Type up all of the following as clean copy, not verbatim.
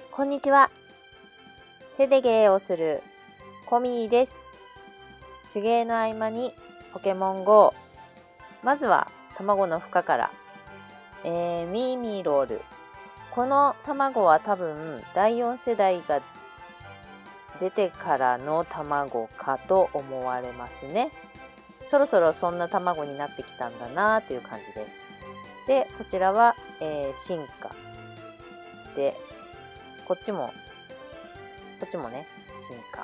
こんにちは。手で芸をするコミーです。手芸の合間にポケモン GO。まずは卵の孵化から、ミーミーロール。この卵は多分第4世代が出てからの卵かと思われますね。そろそろそんな卵になってきたんだなという感じです。で、こちらは、進化で、こっちもね、進化。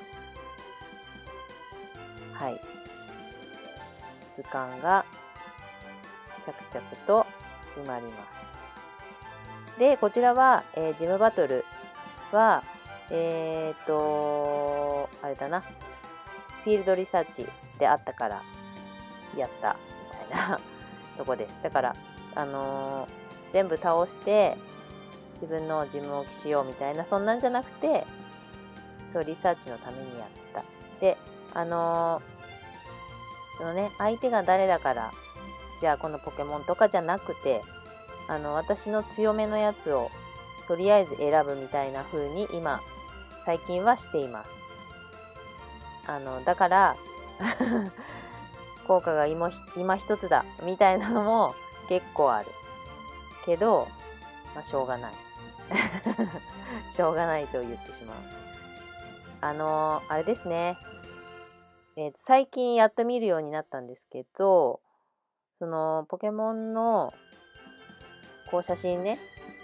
はい。図鑑が着々と埋まります。で、こちらは、ジムバトルは、あれだな。フィールドリサーチであったからやったみたいなとこです。だから、全部倒して自分のジム置きしようみたいな、そんなんじゃなくて、そうリサーチのためにやった。で、そのね、相手が誰だからじゃあこのポケモンとかじゃなくて、私の強めのやつをとりあえず選ぶみたいな風に今最近はしています。だから効果が今一つだみたいなのも結構あるけど、まあ、しょうがないしょうがないと言ってしまう。あれですね、最近やっと見るようになったんですけど、そのポケモンのこう写真ね、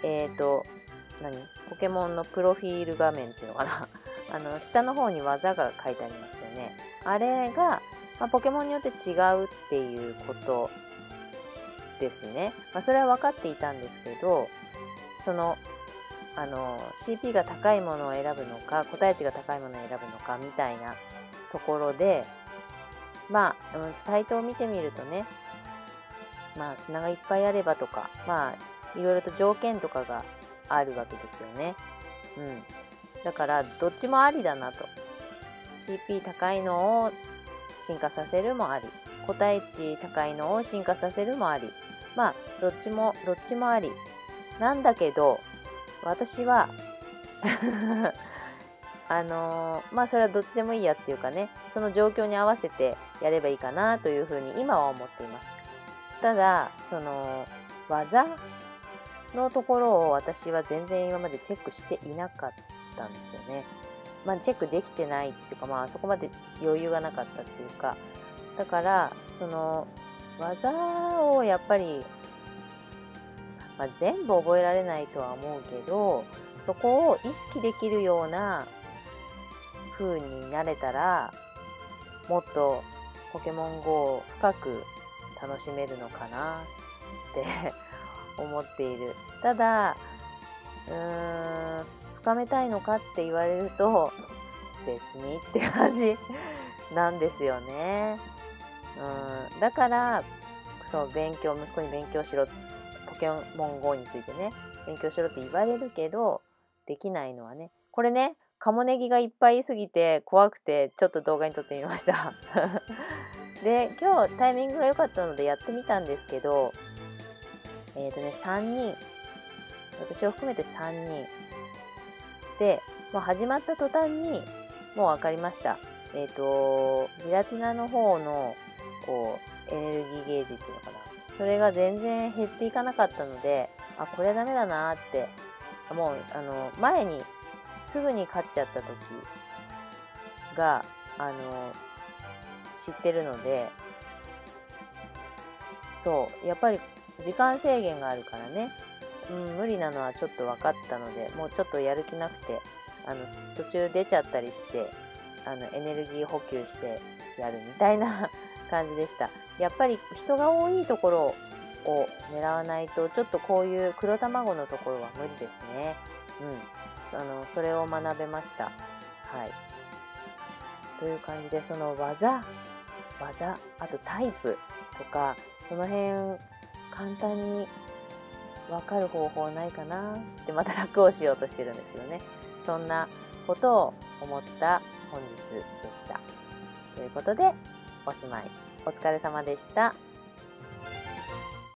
ポケモンのプロフィール画面っていうのかな下の方に技が書いてありますよね。あれが、ポケモンによって違うっていうことですね。それは分かっていたんですけど、そのCP が高いものを選ぶのか個体値が高いものを選ぶのかみたいなところで、サイトを見てみるとね、砂がいっぱいあればとか、いろいろと条件とかがあるわけですよね。だからどっちもありだなと。 CP 高いのを進化させるもあり、個体値高いのを進化させるもあり、どっちもありなんだけど、私はそれはどっちでもいいやっていうかね、その状況に合わせてやればいいかなというふうに今は思っています。ただその技のところを私は全然今までチェックしていなかったんですよね。チェックできてないっていうか、そこまで余裕がなかったっていうか、だからその技をやっぱり、全部覚えられないとは思うけど、そこを意識できるような風になれたら、もっとポケモン GO を深く楽しめるのかなって思っている。ただ深めたいのかって言われると別にって感じなんですよね。だからそう息子に勉強しろ、ポケモン GO についてね勉強しろって言われるけど、できないのはね、これね、カモネギがいっぱいいすぎて怖くてちょっと動画に撮ってみましたで、今日タイミングが良かったのでやってみたんですけど、3人、私を含めて3人で、もう始まった途端にもう分かりました。ギラティナの方のこうエネルギーゲージっていうのかな、それが全然減っていかなかったので、これはダメだなって、もう前にすぐに勝っちゃった時が知ってるので、そうやっぱり時間制限があるからね、無理なのはちょっと分かったので、もうちょっとやる気なくて途中出ちゃったりして、エネルギー補給してやるみたいな感じでした。やっぱり人が多いところを狙わないと、ちょっとこういう黒卵のところは無理ですね。それを学べました。はい。という感じで、その技、あとタイプとか、その辺簡単に分かる方法ないかなって、また楽をしようとしてるんですけどね。そんなことを思った本日でした。ということでおしまい。お疲れ様でした。